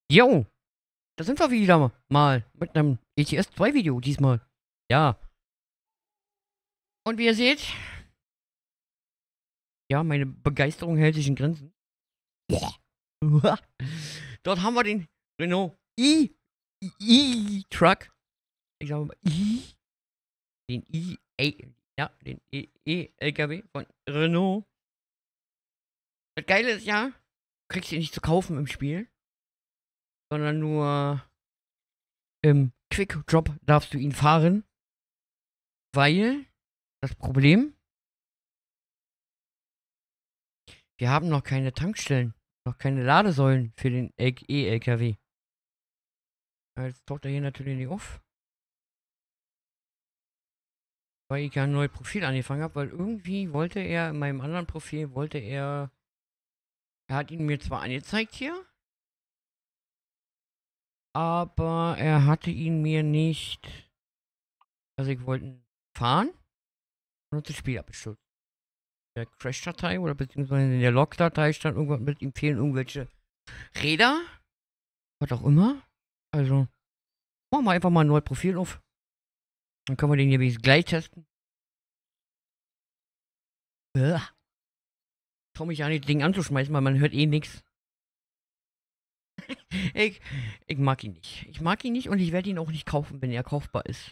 Jo, da sind wir wieder mal mit einem ETS 2 Video diesmal. Ja, und wie ihr seht, ja, meine Begeisterung hält sich in Grenzen. Dort haben wir den Renault E-Truck. Ich sage mal den den E-LKW von Renault. Das Geile ist ja, du kriegst ihn nicht zu kaufen im Spiel, sondern nur im Quick Drop darfst du ihn fahren, weil das Problem, wir haben noch keine Tankstellen, noch keine Ladesäulen für den E-LKW. Jetzt taucht er hier natürlich nicht auf, weil ich ja ein neues Profil angefangen habe, weil irgendwie wollte er, in meinem anderen Profil, er hat ihn mir zwar angezeigt hier, aber er hatte ihn mir nicht, also ich wollte ihn fahren und das Spiel abgestürzt. Der Crash-Datei oder beziehungsweise in der Log-Datei stand irgendwas mit, ihm fehlen irgendwelche Räder, was auch immer. Also, machen wir einfach mal ein neues Profil auf. Dann können wir den hier wenigstens gleich testen. Trau mich ja nicht, das Ding anzuschmeißen, weil man hört eh nichts. Ich, ich mag ihn nicht. Ich mag ihn nicht und ich werde ihn auch nicht kaufen, wenn er kaufbar ist.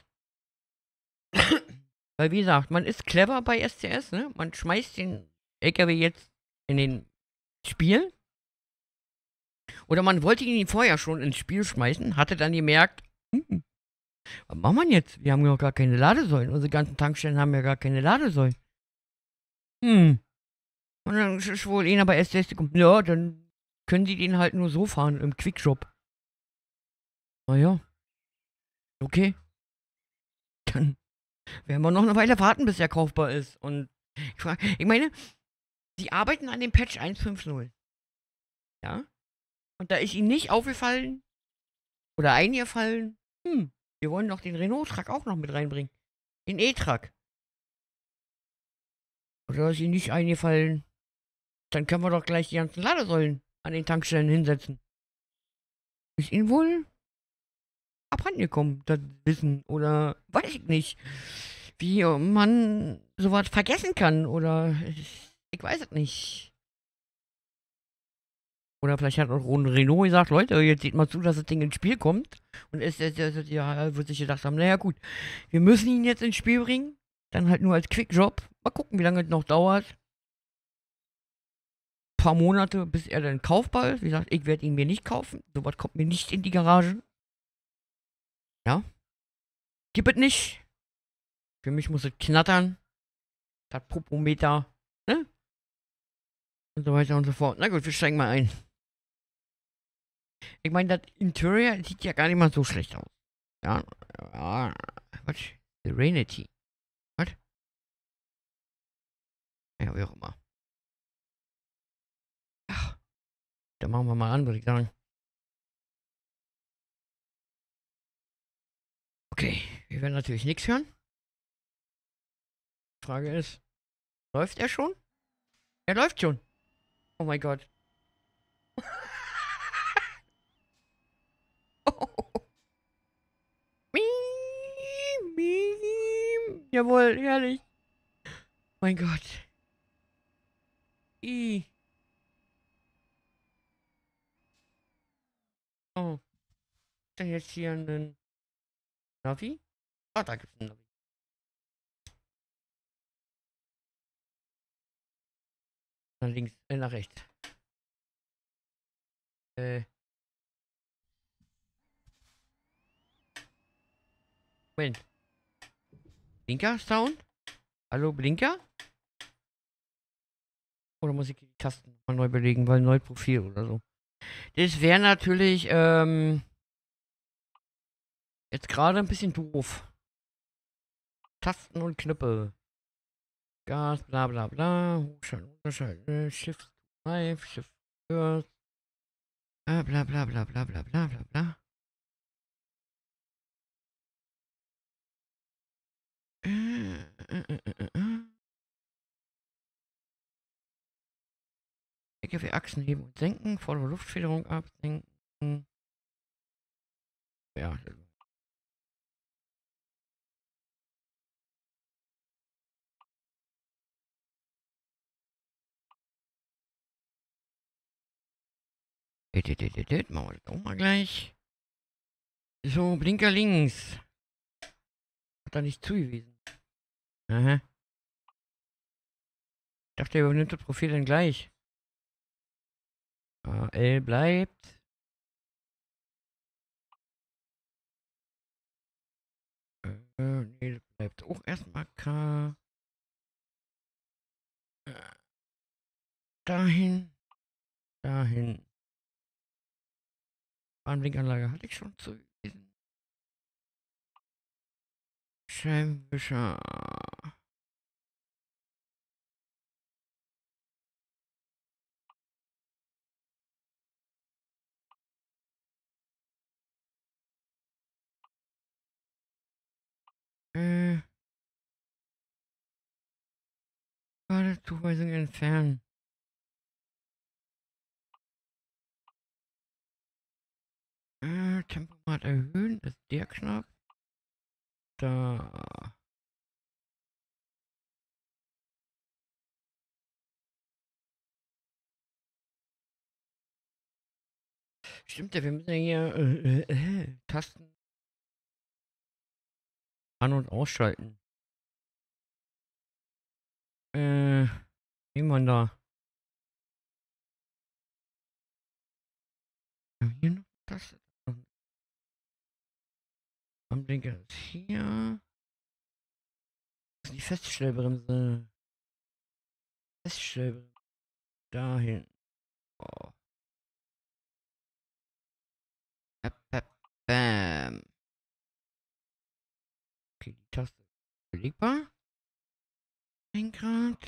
Weil, wie gesagt, man ist clever bei SCS, ne? Man schmeißt den LKW jetzt in den Spiel. Oder man wollte ihn vorher schon ins Spiel schmeißen, hatte dann gemerkt, was machen wir jetzt? Wir haben ja gar keine Ladesäulen. Unsere ganzen Tankstellen haben ja gar keine Ladesäulen. Und dann ist wohl einer bei SCS gekommen, ja, dann können die den halt nur so fahren im Quickshop. Naja, okay. Dann werden wir noch eine Weile warten, bis er kaufbar ist. Und ich meine, sie arbeiten an dem Patch 1.5.0. Ja? Und da ist ihnen nicht aufgefallen oder eingefallen, wir wollen doch den Renault-Truck auch noch mit reinbringen. Den E-Truck. Oder ist ihnen nicht eingefallen, dann können wir doch gleich die ganzen Ladesäulen an den Tankstellen hinsetzen. Ist ihnen wohl abhandengekommen, das Wissen. Oder weiß ich nicht, wie man sowas vergessen kann. Oder ich weiß es nicht. Oder vielleicht hat auch Renault gesagt, Leute, jetzt seht mal zu, dass das Ding ins Spiel kommt. Und ja, wird sich gedacht haben, naja gut, wir müssen ihn jetzt ins Spiel bringen. Dann halt nur als Quickjob. Mal gucken, wie lange es noch dauert. Ein paar Monate, bis er dann kaufbar ist. Wie gesagt, ich werde ihn mir nicht kaufen. Sowas kommt mir nicht in die Garage. Ja. Gib es nicht. Für mich muss es knattern. Das Popometer. Ne? Und so weiter und so fort. Na gut, wir steigen mal ein. Ich meine, das Interior sieht ja gar nicht mal so schlecht aus. Ja. Was? Serenity. Was? Ja, wie auch immer. Ach, dann machen wir mal an, würde ich sagen. Okay, wir werden natürlich nichts hören. Die Frage ist, läuft er schon? Er läuft schon. Oh mein Gott. Miem, miem. Jawohl, herrlich. Mein Gott. I. Oh, ist denn jetzt hier ein Navi? Ah, da gibt's ein Navi. Nach links, nach rechts. Äh, Moment. Blinker Sound? Hallo, Blinker? Oder muss ich die Tasten mal neu belegen, weil neues Profil oder so? Das wäre natürlich, jetzt gerade ein bisschen doof. Tasten und Knöpfe. Gas, bla bla bla. Hochschalten, unterschalten, Shift, Live, Shift, First. Bla bla bla bla bla bla bla bla. LKW-Achsen heben und senken, vordere Luftfederung absenken. Ja. Machen wir das auch mal gleich. So, Blinker links. Hat er nicht zugewiesen. Aha. Ich dachte, er übernimmt das Profil dann gleich. L bleibt. Nee, das bleibt auch erstmal K. Dahin. Dahin. Warnblinkanlage hatte ich schon zugewiesen. Scheibenwischer. Zuweisung entfernen. Tempomat erhöhen. Ist der Knopf. Da. Stimmt ja, wir müssen ja hier Tasten an- und ausschalten. Wie man da? Hier noch Taste. Blinker ist hier. Das ist die Feststellbremse. Feststellbremse. Dahin. Oh. Bam. Okay, die Taste ist belegbar. Lenkrad.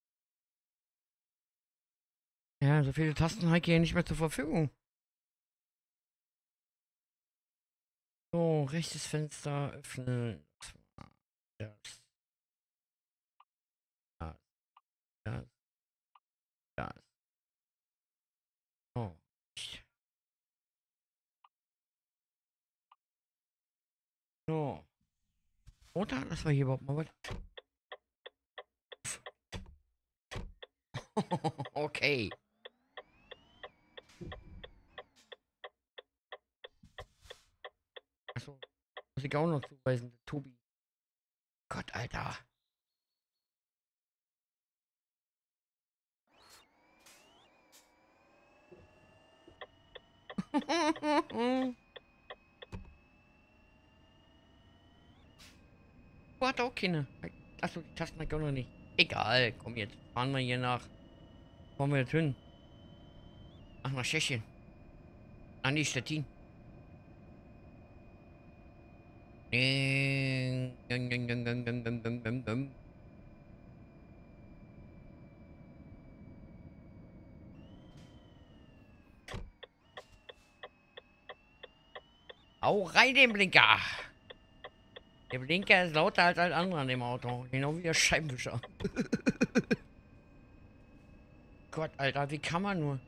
Ja, so viele Tasten habe ich hier nicht mehr zur Verfügung. So, rechtes Fenster öffnen. Das, das, das, das. Oh. So. Oder? Das war hier überhaupt mal was. Okay. Achso. Muss ich auch noch zuweisen. Tobi. Gott, Alter. Wo hat auch keine? Achso, die Tasten hat auch noch nicht. Egal, komm jetzt. Fahren wir hier nach. Wo wollen wir jetzt hin? Ach, nach Tschechien. Ah, nee, Stettin. Ding, ding, ding, ding, ding, ding, ding, ding, ding, ding. Hau rein den Blinker! Der Blinker ist lauter als alles andere an dem Auto. Genau wie der Scheibenwischer. Gott, Alter, wie kann man nur?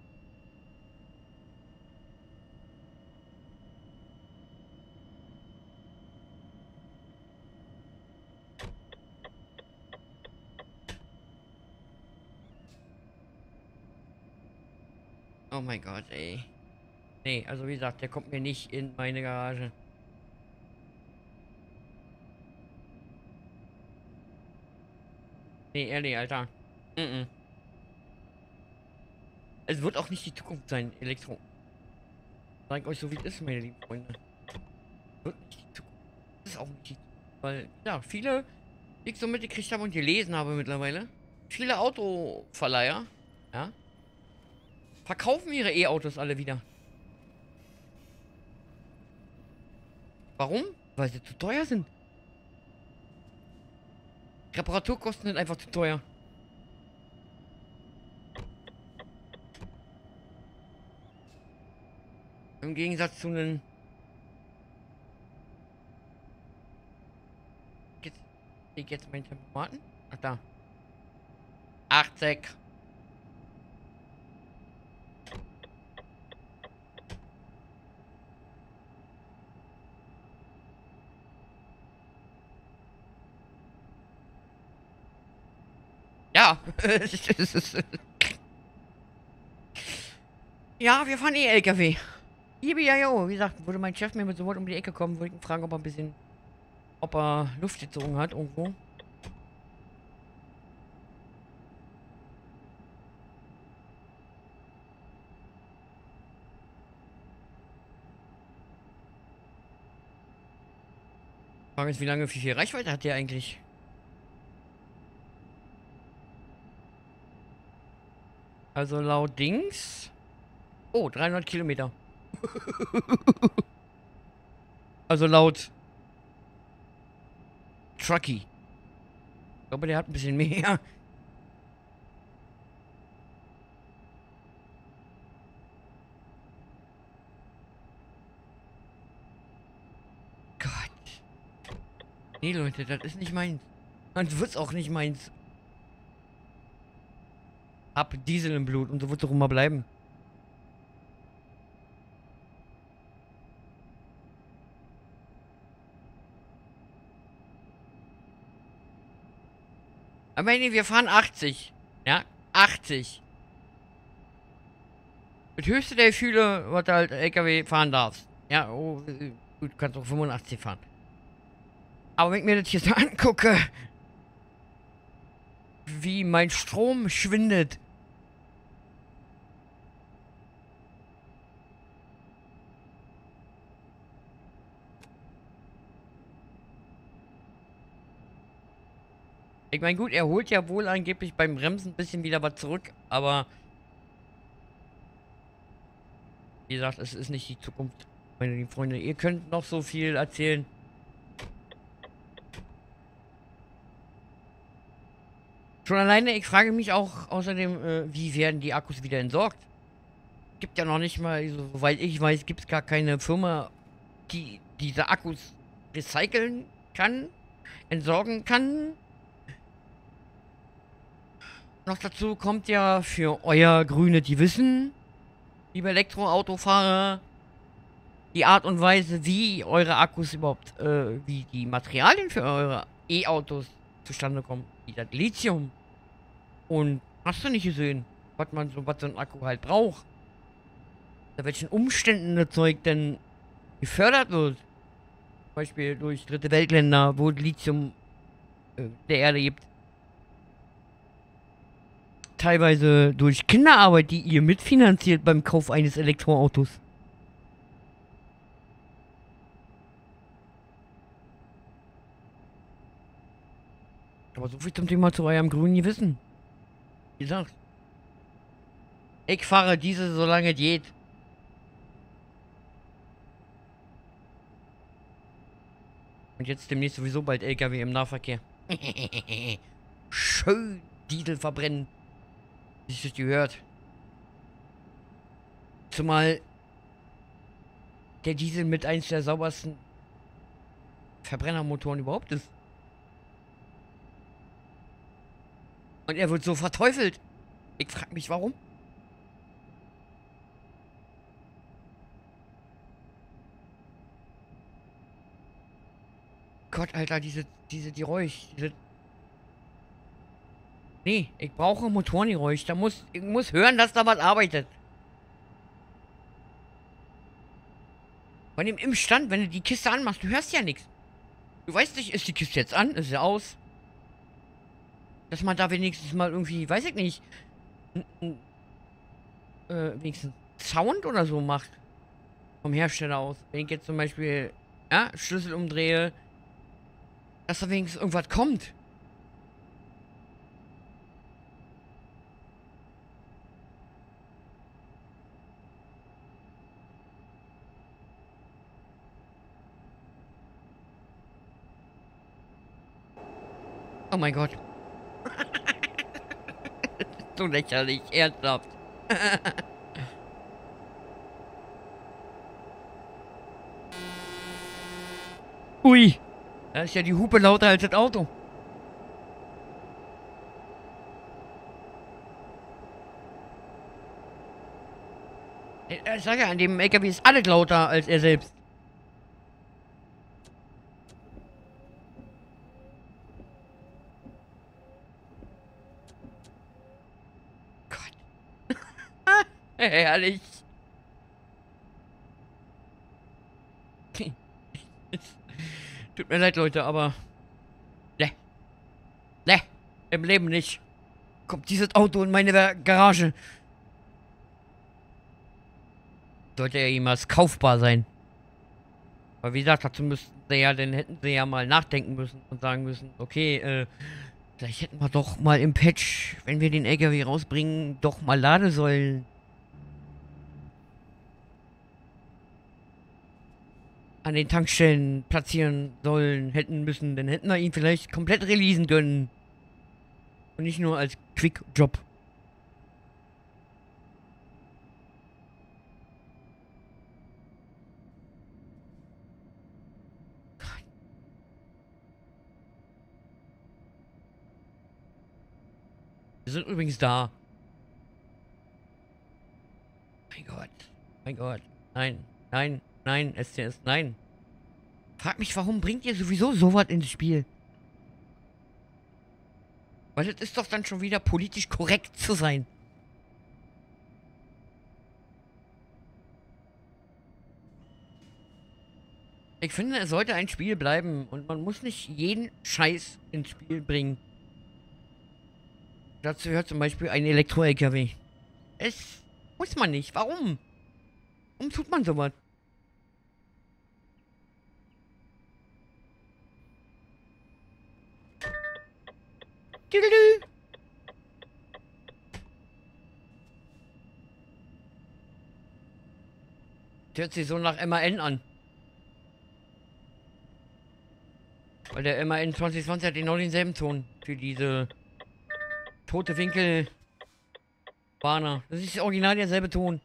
Oh mein Gott, ey. Nee, also wie gesagt, der kommt mir nicht in meine Garage. Nee, ehrlich, Alter. Mm-mm. Es wird auch nicht die Zukunft sein, Elektro. Sag ich euch so, wie es ist, meine lieben Freunde. Wird nicht die Zukunft. Das ist auch nicht die Zukunft. Weil, ja, viele, die ich so mitgekriegt habe und gelesen habe mittlerweile, viele Autoverleiher, ja, verkaufen ihre E-Autos alle wieder. Warum? Weil sie zu teuer sind. Reparaturkosten sind einfach zu teuer. Im Gegensatz zu einem. Jetzt, ich jetzt meinen Tempomaten. Ach da. 80. Ja. Ja, wir fahren eh LKW. Ja, wie gesagt, würde mein Chef mir mit so Wort um die Ecke kommen, würde ich ihn fragen, ob er Luft gezogen hat irgendwo. Frage ist, wie viel Reichweite hat der eigentlich? Also laut Dings. Oh, 300 Kilometer. Also laut Truckee. Ich glaube, der hat ein bisschen mehr. Gott. Nee, Leute, das ist nicht meins. Und wird's auch nicht meins. Hab Diesel im Blut und so wird's auch immer bleiben. Aber nee, wir fahren 80. Ja, 80. Das höchste der Gefühle, was du halt LKW fahren darfst. Ja, oh, gut, kannst auch 85 fahren. Aber wenn ich mir das hier so angucke, wie mein Strom schwindet. Ich meine, gut, er holt ja wohl angeblich beim Bremsen ein bisschen wieder was zurück, aber wie gesagt, es ist nicht die Zukunft, meine lieben Freunde. Ihr könnt noch so viel erzählen. Schon alleine, ich frage mich auch außerdem, wie werden die Akkus wieder entsorgt? Gibt ja noch nicht mal, soweit ich weiß, gibt es gar keine Firma, die diese Akkus recyceln kann, entsorgen kann. Noch dazu kommt ja für euer grüne Gewissen, liebe Elektroautofahrer, die Art und Weise, wie eure Akkus überhaupt, wie die Materialien für eure E-Autos zustande kommen. Wie das Lithium. Und hast du nicht gesehen, was so ein Akku halt braucht? Unter welchen Umständen das Zeug denn gefördert wird. Zum Beispiel durch dritte Weltländer, wo Lithium der Erde gibt. Teilweise durch Kinderarbeit, die ihr mitfinanziert beim Kauf eines Elektroautos. Aber so viel zum Thema zu eurem grünen Gewissen. Wie gesagt, ich fahre diese, solange es geht. Und jetzt demnächst sowieso bald LKW im Nahverkehr. Schön Diesel verbrennen. Wie sich das gehört. Zumal der Diesel mit eins der saubersten Verbrennermotoren überhaupt ist. Und er wird so verteufelt. Ich frage mich, warum. Gott, Alter, diese Geräusch. Nee, ich brauche Motorengeräusch. Ich muss hören, dass da was arbeitet. Von dem im Stand, wenn du die Kiste anmachst, du hörst ja nichts. Du weißt nicht, ist die Kiste jetzt an? Ist sie aus? Dass man da wenigstens mal irgendwie, weiß ich nicht, wenigstens Sound oder so macht. Vom Hersteller aus. Wenn ich jetzt zum Beispiel, ja, Schlüssel umdrehe, dass da wenigstens irgendwas kommt. Oh mein Gott. So lächerlich, ernsthaft. Ui. Da ist ja die Hupe lauter als das Auto. Ich sag ja, an dem LKW ist alles lauter als er selbst. Herrlich. Tut mir leid, Leute, aber... Ne. Ne. Im Leben nicht. Kommt dieses Auto in meine Garage. Sollte ja jemals kaufbar sein. Aber wie gesagt, dazu müssten sie ja, dann hätten sie ja mal nachdenken müssen und sagen müssen, okay, vielleicht hätten wir doch mal im Patch, wenn wir den LKW rausbringen, doch mal Ladesäulen an den Tankstellen platzieren sollen, hätten müssen. Dann hätten wir ihn vielleicht komplett releasen können. Und nicht nur als Quick-Job. Wir sind übrigens da. Mein Gott. Mein Gott. Nein. Nein. Nein. STS. Nein. Frag mich, warum bringt ihr sowieso sowas ins Spiel? Weil das ist doch dann schon wieder politisch korrekt zu sein. Ich finde, es sollte ein Spiel bleiben und man muss nicht jeden Scheiß ins Spiel bringen. Dazu gehört zum Beispiel ein Elektro-LKW. Es muss man nicht. Warum? Warum tut man sowas? Tüdelü. Das hört sich so nach MAN an. Weil der MAN 2020 hat genau denselben Ton für diese tote Winkel Warner. Das ist original derselbe Ton.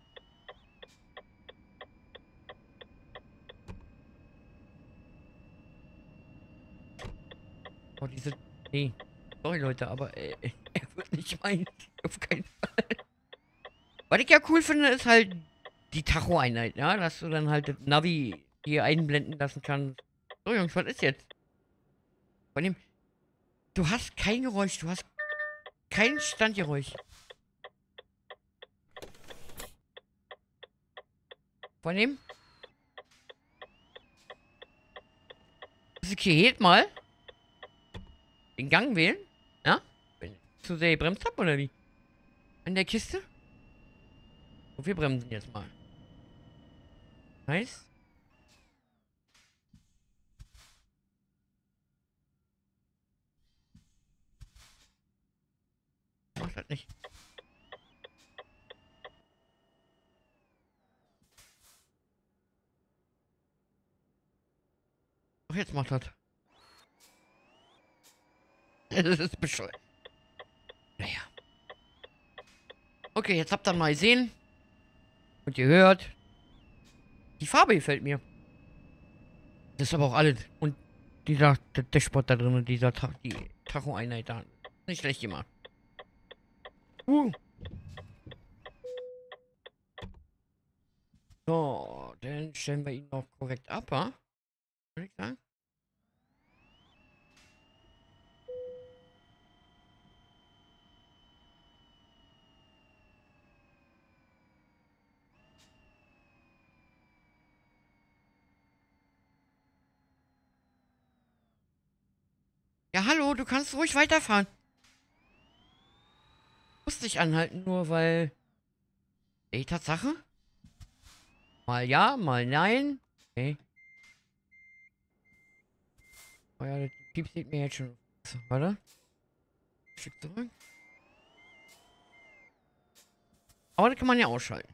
Oh, diese... Nee. Sorry, Leute, aber er wird nicht meins. Auf keinen Fall. Was ich ja cool finde, ist halt die Tacho-Einheit, ja? Dass du dann halt das Navi hier einblenden lassen kannst. So, Jungs, was ist jetzt? Von dem... Du hast kein Geräusch, du hast kein Standgeräusch. Von dem... Okay, mal. Den Gang wählen. Ja? Wenn ich zu sehr gebremst hab, oder wie? An der Kiste? So, wir bremsen jetzt mal. Nice. Mach das nicht. Doch, jetzt macht das. Das ist bescheuert. Naja. Okay, jetzt habt ihr mal gesehen. Und ihr hört. Die Farbe gefällt mir. Das ist aber auch alles. Und dieser Dashboard da drin und dieser die Tacho-Einheit da. Nicht schlecht gemacht. So, dann stellen wir ihn noch korrekt ab, wa? Würde ich sagen. Ja, hallo, du kannst ruhig weiterfahren. Musst nicht anhalten, nur weil... Ey, Tatsache? Mal ja, mal nein. Okay. Oh ja, der Piep sieht mir jetzt schon. Warte. Schick zurück. Aber das kann man ja ausschalten.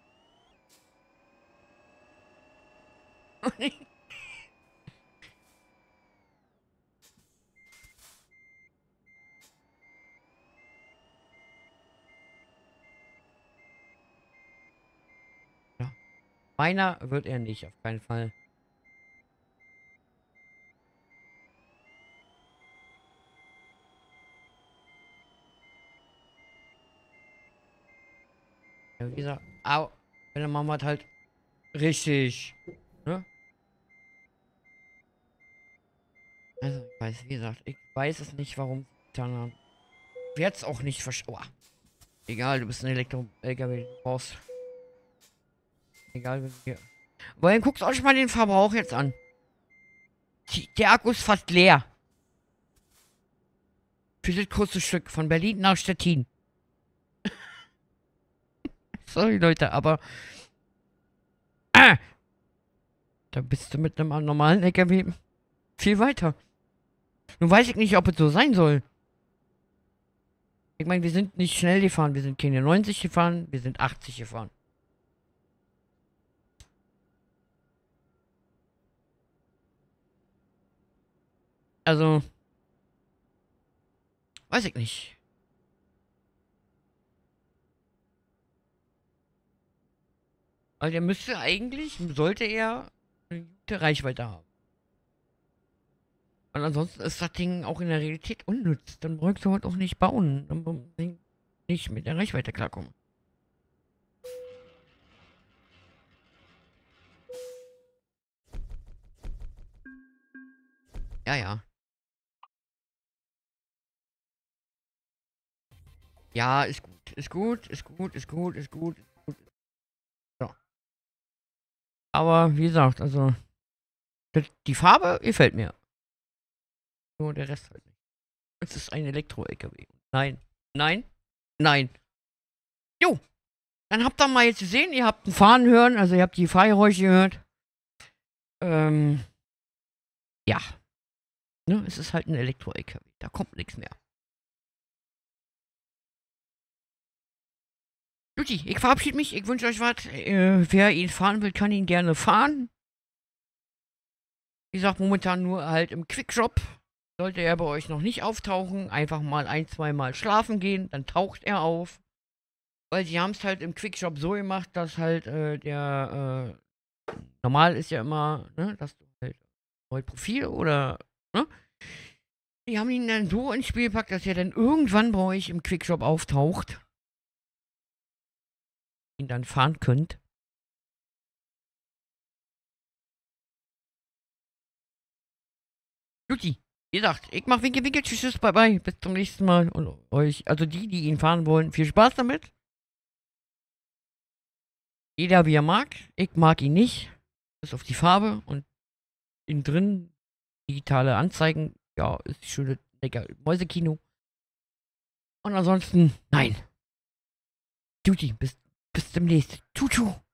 Ja. Meiner wird er nicht, auf keinen Fall. Ja, wie gesagt, au, wenn dann machen wir halt richtig. Ne? Also, ich weiß, wie gesagt, ich weiß es nicht, warum. Ich werde es auch nicht verstehen. Egal, du bist ein Elektro-LKW. Du brauchst. Egal, wie wir. Aber dann guckt euch mal den Verbrauch jetzt an. Der Akku ist fast leer. Für das kurze Stück von Berlin nach Stettin. Sorry, Leute, aber. Da bist du mit einem normalen LKW viel weiter. Nun weiß ich nicht, ob es so sein soll. Ich meine, wir sind nicht schnell gefahren. Wir sind keine 90 gefahren, wir sind 80 gefahren. Also, weiß ich nicht. Also, der müsste eigentlich, sollte er eine gute Reichweite haben. Und ansonsten ist das Ding auch in der Realität unnütz. Dann brauchst du halt auch nicht bauen. Dann brauchst du nicht mit der Reichweite klarkommen. Ja, ja. Ja, ist gut. Ist gut, ist gut, ist gut, ist gut, ist gut. So. Aber wie gesagt, also die Farbe gefällt mir. Nur der Rest halt nicht. Es ist ein Elektro-LKW. Nein, nein, nein. Jo, dann habt ihr mal jetzt gesehen, ihr habt ein Fahren hören, also ihr habt die Fahrgeräusche gehört. Ja. Ne, es ist halt ein Elektro-LKW. Da kommt nichts mehr. Juti, ich verabschiede mich. Ich wünsche euch was. Wer ihn fahren will, kann ihn gerne fahren. Wie gesagt, momentan nur halt im Quickshop. Sollte er bei euch noch nicht auftauchen, einfach mal ein, zwei Mal schlafen gehen, dann taucht er auf. Weil sie haben es halt im Quickshop so gemacht, dass halt normal ist ja immer, ne, dass du halt neues Profil oder, ne? Die haben ihn dann so ins Spiel gepackt, dass er dann irgendwann bei euch im Quickshop auftaucht. Ihn dann fahren könnt. Juti, wie gesagt, ich mach Winke, Winke, tschüss, tschüss, bye, bye, bis zum nächsten Mal. Und euch, also die ihn fahren wollen, viel Spaß damit. Jeder wie er mag. Ich mag ihn nicht. Bis auf die Farbe und innen drin digitale Anzeigen. Ja, ist schöne lecker Mäusekino. Und ansonsten, nein. Juti, bis demnächst. Tschu, tschu.